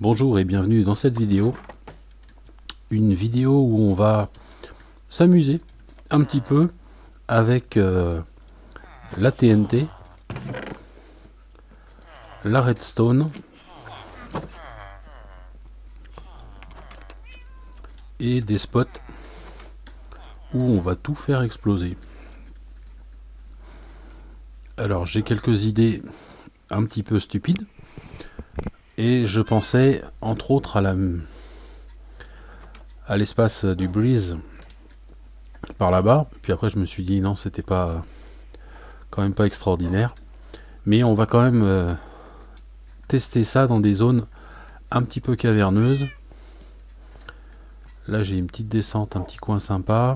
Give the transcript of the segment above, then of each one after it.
Bonjour et bienvenue dans cette vidéo. Une vidéo où on va s'amuser un petit peu avec la TNT, la redstone et des spots où on va tout faire exploser. Alors j'ai quelques idées un petit peu stupides et je pensais entre autres à l'espace du Breeze par là-bas, puis après je me suis dit non, c'était pas quand même pas extraordinaire, mais on va quand même tester ça dans des zones un petit peu caverneuses. Là j'ai une petite descente, un petit coin sympa,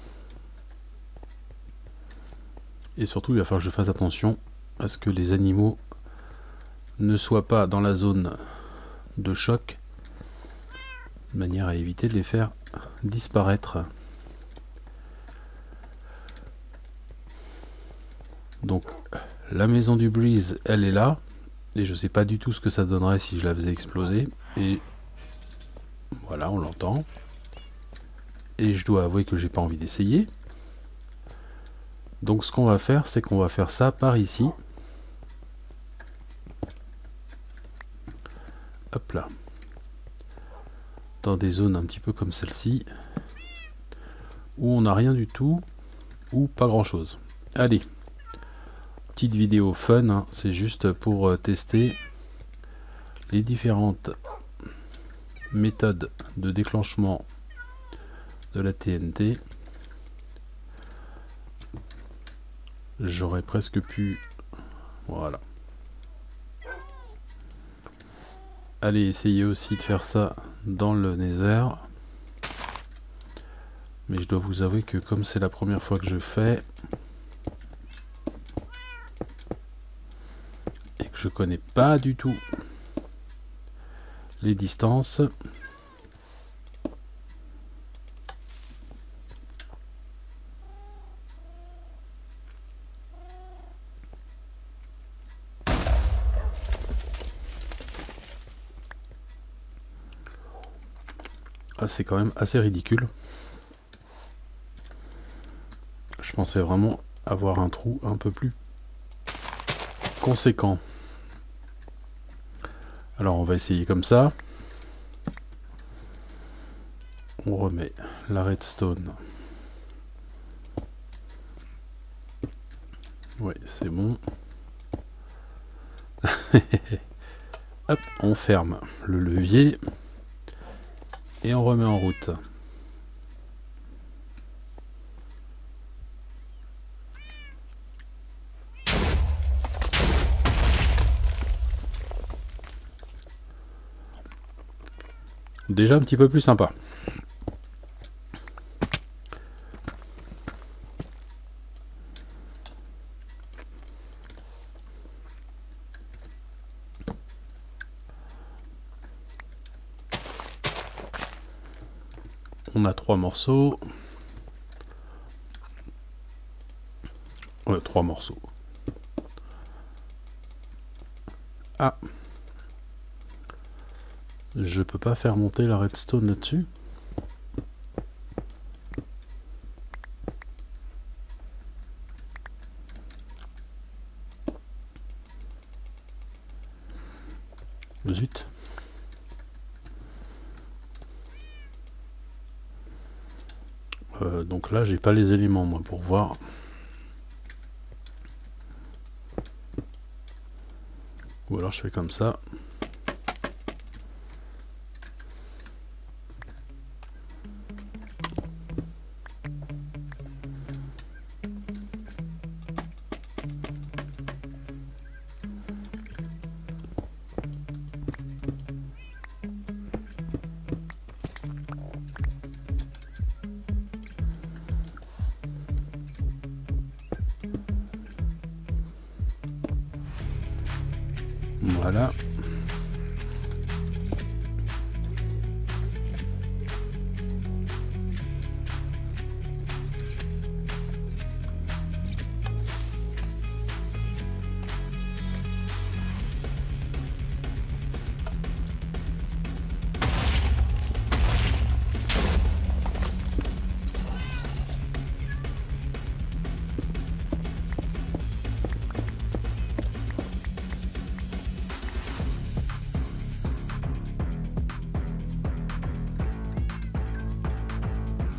et surtout il va falloir que je fasse attention à ce que les animaux ne soient pas dans la zone de choc, de manière à éviter de les faire disparaître. Donc la maison du Breeze, elle est là, et je sais pas du tout ce que ça donnerait si je la faisais exploser, et voilà, on l'entend, et je dois avouer que j'ai pas envie d'essayer. Donc ce qu'on va faire, c'est qu'on va faire ça par ici. Hop là. Dans des zones un petit peu comme celle-ci, où on n'a rien du tout, ou pas grand-chose. Allez, petite vidéo fun, hein, c'est juste pour tester les différentes méthodes de déclenchement de la TNT. J'aurais presque pu... Voilà. Allez, essayer aussi de faire ça dans le Nether. Mais je dois vous avouer que comme c'est la première fois que je fais, et que je connais pas du tout les distances, c'est quand même assez ridicule. Je pensais vraiment avoir un trou un peu plus conséquent. Alors on va essayer comme ça. On remet la redstone. Ouais, c'est bon. Hop, on ferme le levier et on remet en route. Déjà un petit peu plus sympa. On a 3 morceaux. 3 morceaux. Ah. Je peux pas faire monter la redstone là-dessus. Zut. Donc là, j'ai pas les éléments moi pour voir. Ou alors je fais comme ça. Voilà.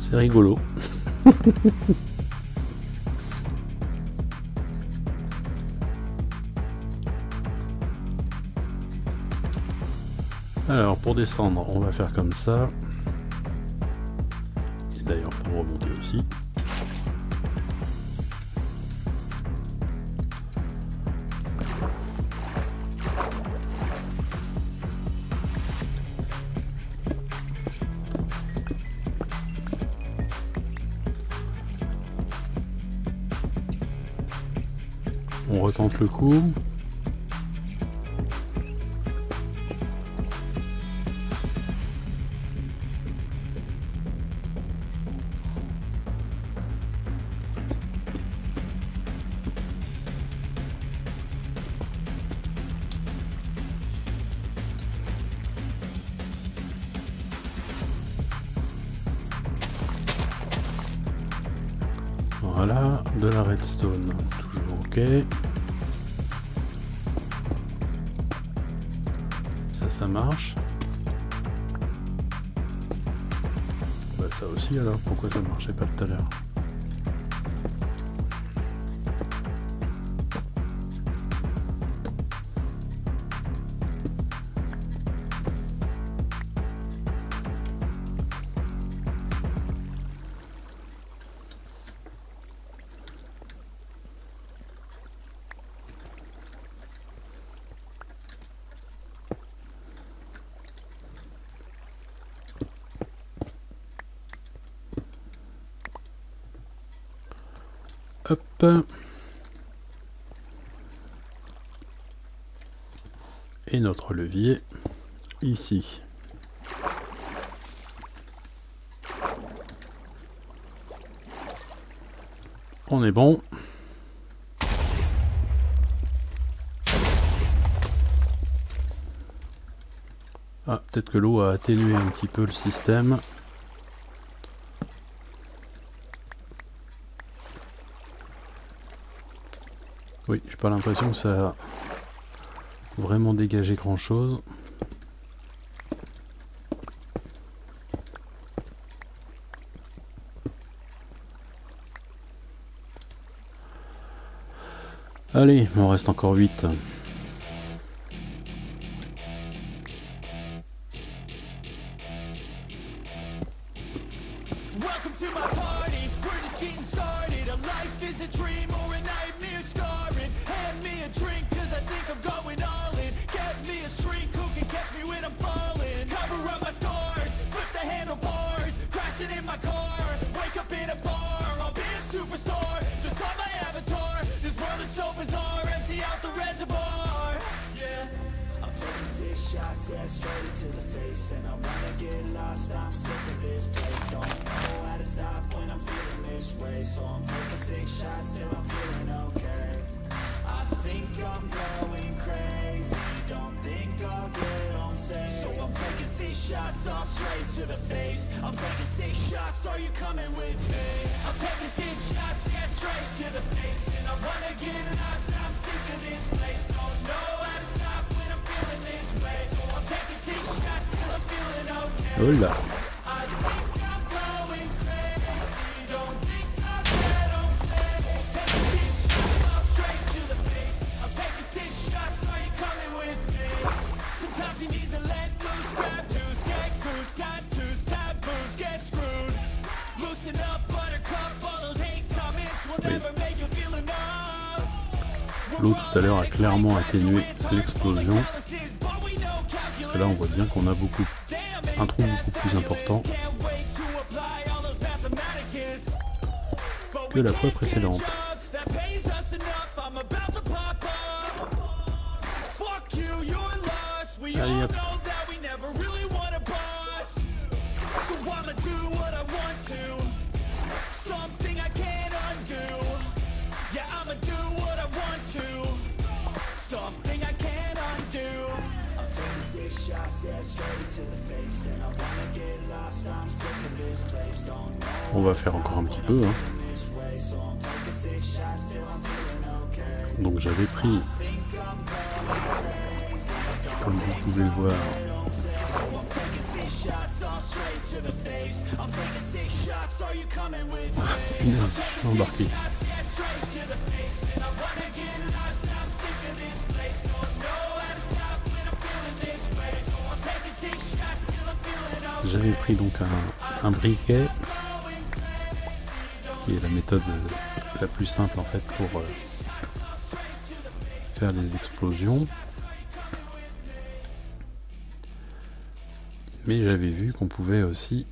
C'est rigolo. Alors pour descendre, on va faire comme ça. Et d'ailleurs pour remonter aussi. On retente le coup. Voilà, de la redstone, toujours ok. Ça marche. Bah ça aussi alors, pourquoi ça marchait pas tout à l'heure? Hop. Et notre levier ici. On est bon. Ah, peut-être que l'eau a atténué un petit peu le système. Oui, j'ai pas l'impression que ça a vraiment dégagé grand chose. Allez, il m'en reste encore 8. Yeah, straight to the face, and I wanna get lost. I'm sick of this place. Don't know how to stop when I'm feeling this way. So I'm taking 6 shots till I'm feeling okay. I think I'm going crazy. Don't think I'll get on safe. So I'm taking 6 shots all straight to the face. I'm taking 6 shots. Are you coming with me? I'm taking 6 shots, yeah, straight to the face, and I wanna get lost. I'm sick of this place. Don't know how to stop when I'm feeling this way. So I'm taking 6 shots till I'm feeling okay. Oh là. I think I'm going crazy. Don't think I'll get on stage. Taking 6 shots all straight to the face. I'm taking 6 shots. Are you coming with me? Sometimes you need to let loose, grab juice, get goose, tattoos, taboos, get screwed. Loosen up, buttercup, all those hate comments will never make you feel enough. L'eau tout à l'heure a clairement atténué l'explosion. Parce que là on voit bien qu'on a un trou beaucoup plus important que la fois précédente. Allez hop. On va faire encore un petit peu, hein. Donc j'avais pris, comme vous pouvez le voir, Punaise, embarqué. J'avais pris donc un briquet, qui est la méthode la plus simple en fait pour faire les explosions. Mais j'avais vu qu'on pouvait aussi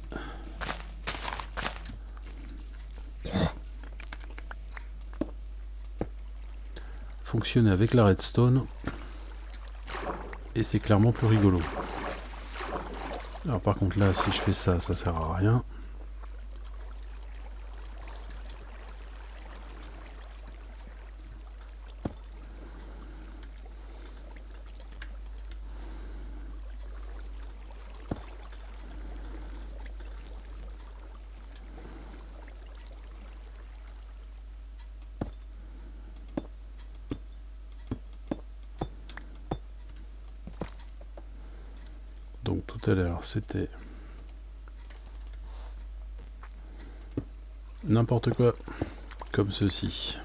fonctionner avec la redstone, et c'est clairement plus rigolo. Alors par contre là, si je fais ça, ça sert à rien. Donc tout à l'heure c'était n'importe quoi comme ceci.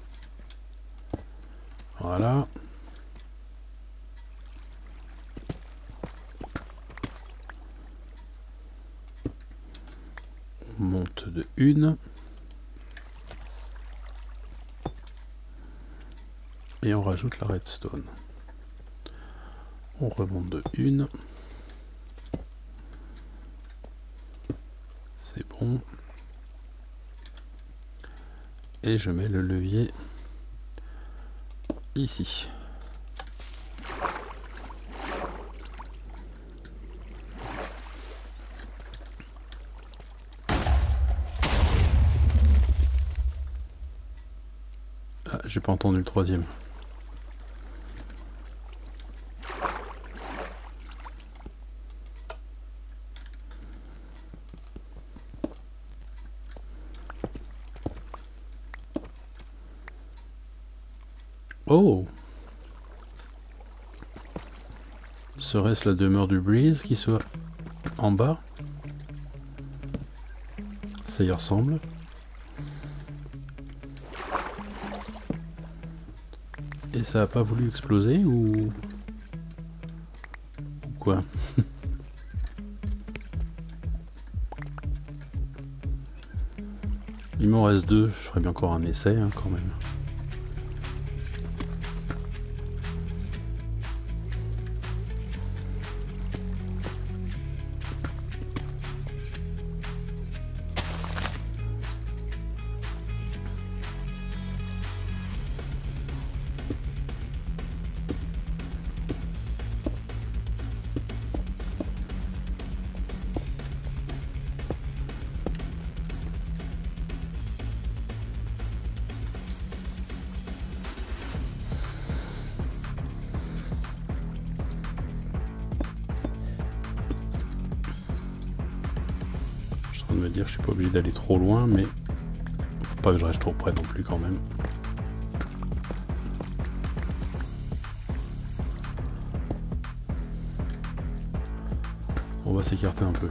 Voilà. On monte de une. Et on rajoute la redstone. On remonte de une. C'est bon. Et je mets le levier ici. Ah, j'ai pas entendu le troisième. Oh! Serait-ce la demeure du Breeze qui soit en bas? Ça y ressemble. Et ça a pas voulu exploser ou quoi? Il m'en reste deux, je ferai bien encore un essai hein, quand même. De me dire je suis pas obligé d'aller trop loin, mais faut pas que je reste trop près non plus quand même. On va s'écarter un peu.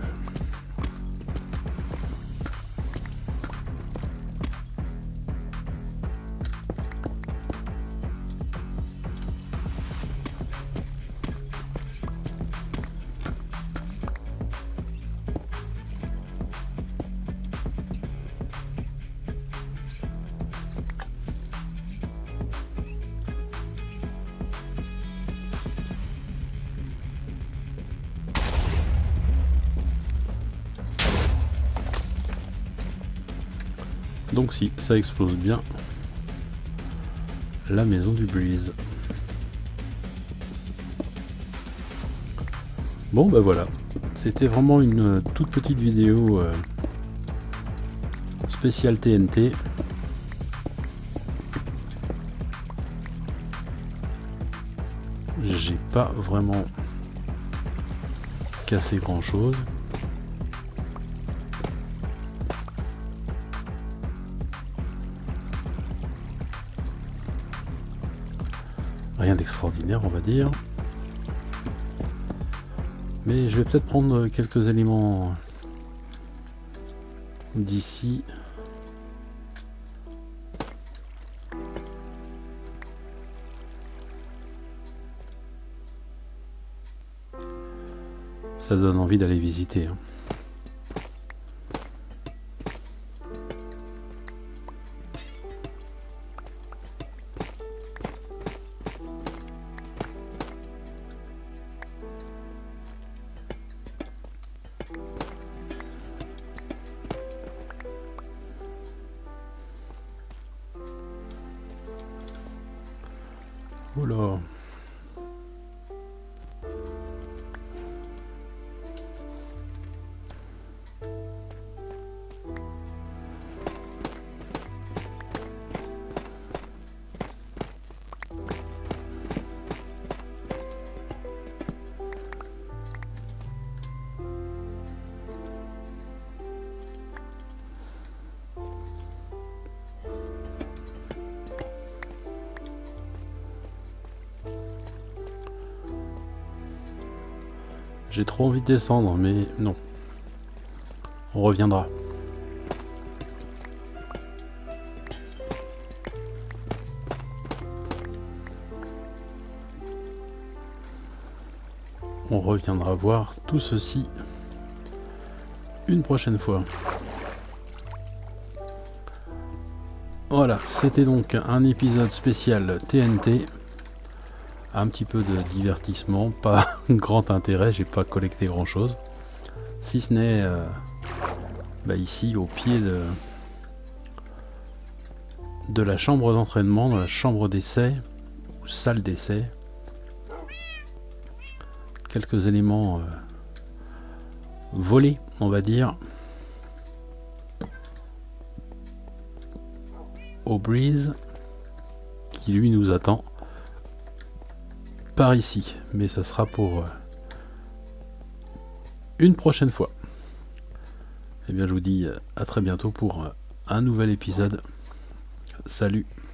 Donc si, ça explose bien la maison du Breeze. Bon bah voilà, c'était vraiment une toute petite vidéo spéciale TNT. J'ai pas vraiment cassé grand chose. Rien d'extraordinaire on va dire. Mais je vais peut-être prendre quelques éléments d'ici. Ça donne envie d'aller visiter. Hein. Oula. J'ai trop envie de descendre, mais non. On reviendra. On reviendra voir tout ceci une prochaine fois. Voilà, c'était donc un épisode spécial TNT. Un petit peu de divertissement, pas grand intérêt, j'ai pas collecté grand chose. Si ce n'est ici au pied de la chambre d'entraînement, dans la chambre d'essai, ou salle d'essai. Quelques éléments volés, on va dire. Au Breeze, qui lui nous attend par ici, mais ça sera pour une prochaine fois. Eh bien, je vous dis à très bientôt pour un nouvel épisode. Salut!